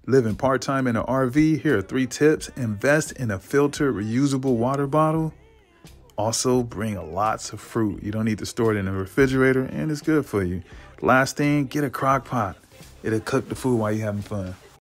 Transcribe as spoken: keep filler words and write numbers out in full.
Living part-time in an R V, here are three tips. Invest in a filtered, reusable water bottle. Also, bring lots of fruit. You don't need to store it in a refrigerator, and it's good for you. Last thing, get a crock pot. It'll cook the food while you're having fun.